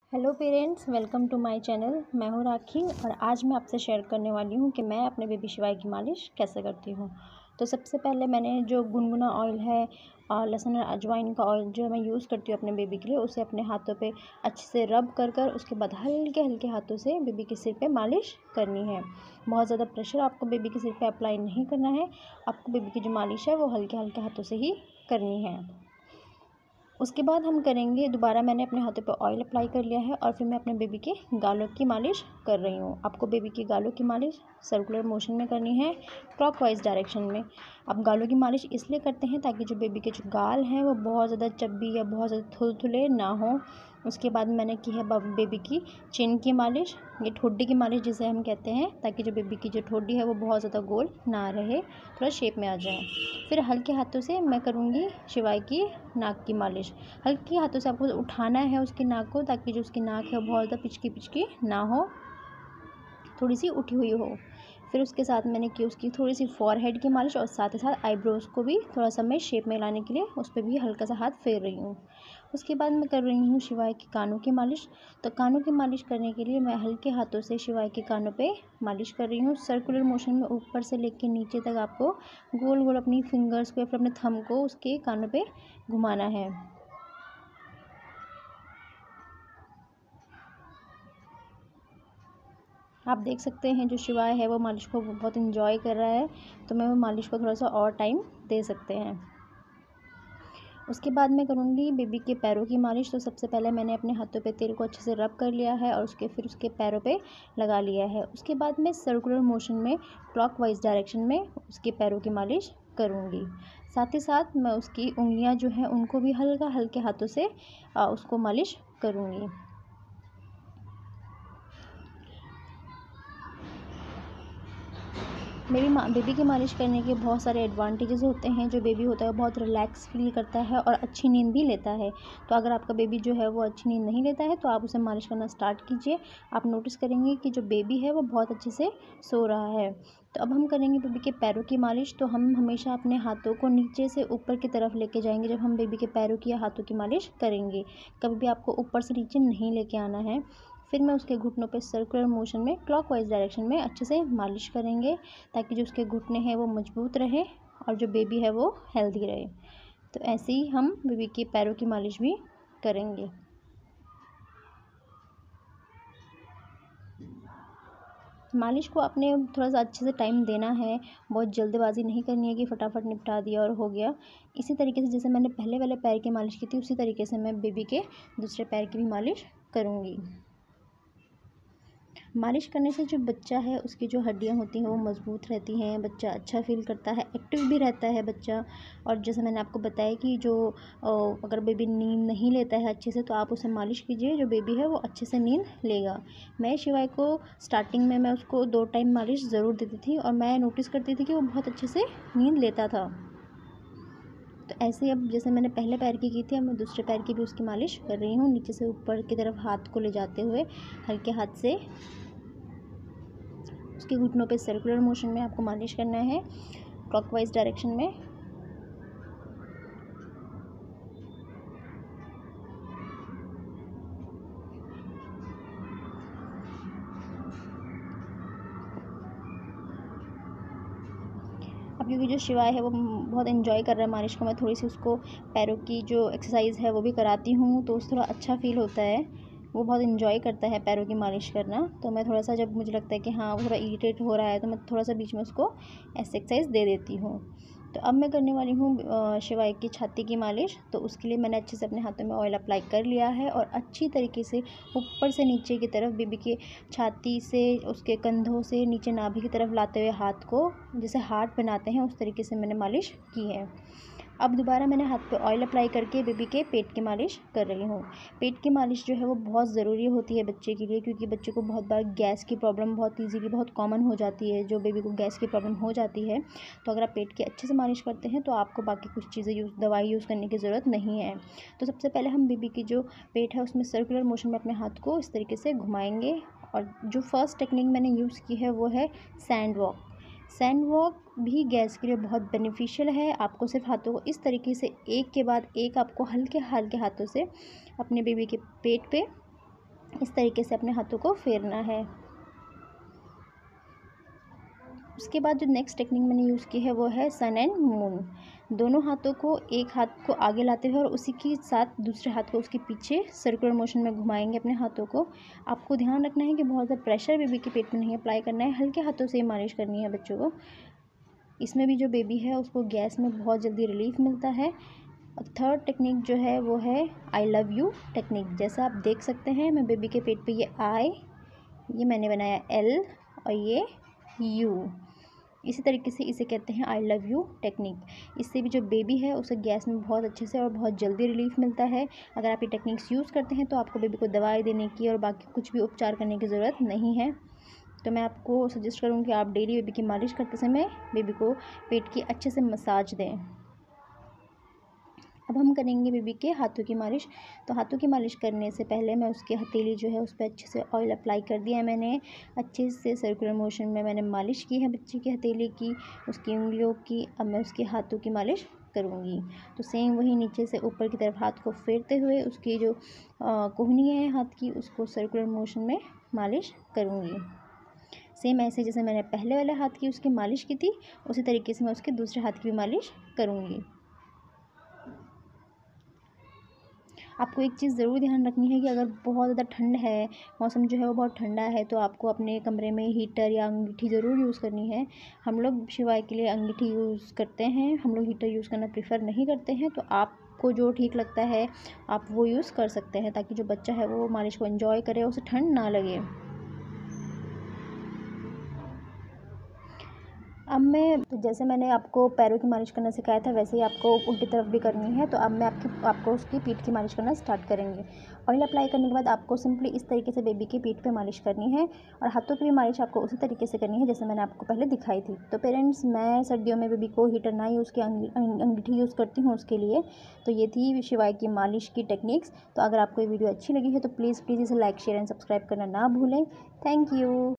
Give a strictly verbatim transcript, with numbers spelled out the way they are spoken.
Hello parents, welcome to my channel. मैं हूँ राखी और आज मैं आपसे शेयर करने वाली हूँ कि मैं अपने बेबी शिवाय की मालिश कैसे करती हूँ। तो सबसे पहले मैंने जो गुनगुना ऑयल है और लहसुन और अजवाइन का ऑयल जो मैं यूज़ करती हूँ अपने बेबी के लिए, उसे अपने हाथों पे अच्छे से रब कर कर उसके बाद हल्के हल्के हाथों से बेबी के सिर पे मालिश करनी है। बहुत ज़्यादा प्रेशर आपको बेबी के सिर पे अप्लाई नहीं करना है। आपको बेबी की जो मालिश है वो हल्के हल्के हाथों से ही करनी है। उसके बाद हम करेंगे, दोबारा मैंने अपने हाथों पे ऑयल अप्लाई कर लिया है और फिर मैं अपने बेबी के गालों की मालिश कर रही हूँ। आपको बेबी की गालों की मालिश सर्कुलर मोशन में करनी है, क्लॉकवाइज डायरेक्शन में। आप गालों की मालिश इसलिए करते हैं ताकि जो बेबी के जो गाल हैं वो बहुत ज़्यादा चब्बी या बहुत ज़्यादा थुलथुले ना हो। उसके बाद मैंने की है बेबी की चिन की मालिश, ये ठोडी की मालिश जिसे हम कहते हैं, ताकि जो बेबी की जो ठोडी है वो बहुत ज़्यादा गोल ना रहे, थोड़ा शेप में आ जाए। फिर हल्के हाथों से मैं करूँगी शिवाय की नाक की मालिश। हल्के हाथों से आपको उठाना है उसकी नाक को, ताकि जो उसकी नाक है वो बहुत ज़्यादा पिचकी पिचकी ना हो, थोड़ी सी उठी हुई हो। फिर उसके साथ मैंने की उसकी थोड़ी सी फॉरहेड की मालिश और साथ ही साथ आईब्रोज़ को भी थोड़ा सा मैं शेप में लाने के लिए उस पर भी हल्का सा हाथ फेर रही हूँ। उसके बाद मैं कर रही हूँ शिवाय की कानों की मालिश। तो कानों की मालिश करने के लिए मैं हल्के हाथों से शिवाय के कानों पे मालिश कर रही हूँ। सर्कुलर मोशन में ऊपर से लेकर नीचे तक आपको गोल गोल अपनी फिंगर्स को या फिर अपने थंब को उसके कानों पे घुमाना है। आप देख सकते हैं जो शिवाय है वो मालिश को बहुत इन्जॉय कर रहा है, तो मैं वो मालिश को थोड़ा सा और टाइम दे सकते हैं। उसके बाद मैं करूँगी बेबी के पैरों की मालिश। तो सबसे पहले मैंने अपने हाथों पे तेल को अच्छे से रब कर लिया है और उसके फिर उसके पैरों पे लगा लिया है। उसके बाद मैं सर्कुलर मोशन में क्लॉकवाइज डायरेक्शन में उसके पैरों की मालिश करूँगी। साथ ही साथ मैं उसकी उंगलियाँ जो हैं उनको भी हल्का हल्के हाथों से उसको मालिश करूँगी। बेबी बेबी की मालिश करने के बहुत सारे एडवांटेजेस होते हैं। जो बेबी होता है वो बहुत रिलैक्स फील करता है और अच्छी नींद भी लेता है। तो अगर आपका बेबी जो है वो अच्छी नींद नहीं लेता है तो आप उसे मालिश करना स्टार्ट कीजिए। आप नोटिस करेंगे कि जो बेबी है वो बहुत अच्छे से सो रहा है। तो अब हम करेंगे बेबी के पैरों की मालिश। तो हम हमेशा अपने हाथों को नीचे से ऊपर की तरफ लेके जाएंगे जब हम बेबी के पैरों की या हाथों की मालिश करेंगे। कभी भी आपको ऊपर से नीचे नहीं लेके आना है। फिर मैं उसके घुटनों पे सर्कुलर मोशन में क्लॉकवाइज डायरेक्शन में अच्छे से मालिश करेंगे, ताकि जो उसके घुटने हैं वो मजबूत रहे और जो बेबी है वो हेल्दी रहे। तो ऐसे ही हम बेबी के पैरों की मालिश भी करेंगे। मालिश को आपने थोड़ा सा अच्छे से टाइम देना है, बहुत जल्दबाजी नहीं करनी है कि फटाफट निपटा दिया और हो गया। इसी तरीके से जैसे मैंने पहले वाले पैर की मालिश की थी उसी तरीके से मैं बेबी के दूसरे पैर की भी मालिश करूँगी। मालिश करने से जो बच्चा है उसकी जो हड्डियां होती हैं वो मज़बूत रहती हैं, बच्चा अच्छा फील करता है, एक्टिव भी रहता है बच्चा। और जैसे मैंने आपको बताया कि जो अगर बेबी नींद नहीं लेता है अच्छे से तो आप उसे मालिश कीजिए, जो बेबी है वो अच्छे से नींद लेगा। मैं शिवाय को स्टार्टिंग में मैं उसको दो टाइम मालिश ज़रूर देती थी और मैं नोटिस करती थी कि वो बहुत अच्छे से नींद लेता था। तो ऐसे अब जैसे मैंने पहले पैर की की थी, अब मैं दूसरे पैर की भी उसकी मालिश कर रही हूँ। नीचे से ऊपर की तरफ हाथ को ले जाते हुए हल्के हाथ से उसके घुटनों पे सर्कुलर मोशन में आपको मालिश करना है, क्लॉकवाइज डायरेक्शन में। अब क्योंकि जो शिवाय है वो बहुत एंजॉय कर रहा है मालिश को, मैं थोड़ी सी उसको पैरों की जो एक्सरसाइज है वो भी कराती हूँ, तो उस थोड़ा अच्छा फील होता है। वो बहुत इन्जॉय करता है पैरों की मालिश करना। तो मैं थोड़ा सा जब मुझे लगता है कि हाँ वो थोड़ा इरिटेट हो रहा है तो मैं थोड़ा सा बीच में उसको ऐसे एक्सरसाइज दे देती हूँ। तो अब मैं करने वाली हूँ शिवाय की छाती की मालिश। तो उसके लिए मैंने अच्छे से अपने हाथों में ऑयल अप्लाई कर लिया है और अच्छी तरीके से ऊपर से नीचे की तरफ बेबी के छाती से उसके कंधों से नीचे नाभि की तरफ लाते हुए हाथ को जैसे हार्ट बनाते हैं उस तरीके से मैंने मालिश की है। अब दोबारा मैंने हाथ पे ऑयल अप्लाई करके बेबी के पेट की मालिश कर रही हूँ। पेट की मालिश जो है वो बहुत ज़रूरी होती है बच्चे के लिए, क्योंकि बच्चे को बहुत बार गैस की प्रॉब्लम बहुत ईजीली बहुत कॉमन हो जाती है। जो बेबी को गैस की प्रॉब्लम हो जाती है तो अगर आप पेट की अच्छे से मालिश करते हैं तो आपको बाकी कुछ चीज़ें यूज़ दवाई यूज़ करने की ज़रूरत नहीं है। तो सबसे पहले हम बेबी की जो पेट है उसमें सर्कुलर मोशन में अपने हाथ को इस तरीके से घुमाएंगे। और जो फर्स्ट टेक्निक मैंने यूज़ की है वो है सैंड वॉक। सैंड वॉक भी गैस के लिए बहुत बेनिफिशियल है। आपको सिर्फ हाथों को इस तरीके से एक के बाद एक आपको हल्के हल्के हाथों से अपने बेबी के पेट पे इस तरीके से अपने हाथों को फेरना है। उसके बाद जो नेक्स्ट टेक्निक मैंने यूज़ की है वो है सन एंड मून। दोनों हाथों को, एक हाथ को आगे लाते हुए और उसी के साथ दूसरे हाथ को उसके पीछे सर्कुलर मोशन में घुमाएंगे अपने हाथों को। आपको ध्यान रखना है कि बहुत ज़्यादा प्रेशर बेबी के पेट में नहीं अप्लाई करना है, हल्के हाथों से ही मालिश करनी है बच्चों को। इसमें भी जो बेबी है उसको गैस में बहुत जल्दी रिलीफ मिलता है। और थर्ड टेक्निक जो है वो है आई लव यू टेक्निक। जैसा आप देख सकते हैं, मैं बेबी के पेट पे ये आई, ये मैंने बनाया एल और ये यू, इसी तरीके से इसे कहते हैं आई लव यू टेक्निक। इससे भी जो बेबी है उसे गैस में बहुत अच्छे से और बहुत जल्दी रिलीफ मिलता है। अगर आप ये टेक्निक्स यूज़ करते हैं तो आपको बेबी को दवाई देने की और बाकी कुछ भी उपचार करने की ज़रूरत नहीं है। तो मैं आपको सजेस्ट करूँगी कि आप डेली बेबी की मालिश करते समय बेबी को पेट की अच्छे से मसाज दें। अब हम करेंगे बेबी के हाथों की मालिश। तो हाथों की मालिश करने से पहले मैं उसकी हथेली जो है उस पर अच्छे से ऑयल अप्लाई कर दिया है मैंने। अच्छे से सर्कुलर मोशन में मैंने मालिश की है बच्चे की हथेली की, उसकी उंगलियों की। अब मैं उसके हाथों की मालिश करूँगी। तो सेम वही नीचे से ऊपर की तरफ हाथ को फेरते हुए उसकी जो कोहनी है हाथ की उसको सर्कुलर मोशन में मालिश करूँगी। सेम ऐसे जैसे मैंने पहले वाले हाथ की उसकी मालिश की थी उसी तरीके से मैं उसके दूसरे हाथ की भी मालिश करूँगी। आपको एक चीज़ ज़रूर ध्यान रखनी है कि अगर बहुत ज़्यादा ठंड है, मौसम जो है वो बहुत ठंडा है, तो आपको अपने कमरे में हीटर या अंगीठी ज़रूर यूज़ करनी है। हम लोग शिवाय के लिए अंगीठी यूज़ करते हैं, हम लोग हीटर यूज़ करना प्रेफर नहीं करते हैं। तो आपको जो ठीक लगता है आप वो यूज़ कर सकते हैं, ताकि जो बच्चा है वो मालिश को एंजॉय करे, उसे ठंड ना लगे। अब मैं, तो जैसे मैंने आपको पैरों की मालिश करना सिखाया था वैसे ही आपको उल्टी तरफ भी करनी है। तो अब मैं आपकी आपको उसकी पीठ की मालिश करना स्टार्ट करेंगे। ऑयल अप्लाई करने के बाद आपको सिंपली इस तरीके से बेबी की पीठ पे मालिश करनी है और हाथों की भी मालिश आपको उसी तरीके से करनी है जैसे मैंने आपको पहले दिखाई थी। तो पेरेंट्स, मैं सर्दियों में बेबी को हीटर ना यूज़ की अंगीठी यूज़ करती हूँ उसके लिए। तो ये थी शिवाय की मालिश की टेक्निक्स। तो अगर आपको ये वीडियो अच्छी लगी है तो प्लीज़ प्लीज़ इसे लाइक, शेयर एंड सब्सक्राइब करना ना भूलें। Thank you.